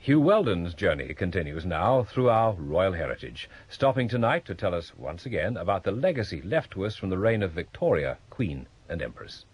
Hugh Weldon's journey continues now through our royal heritage, stopping tonight to tell us once again about the legacy left to us from the reign of Victoria, Queen and Empress.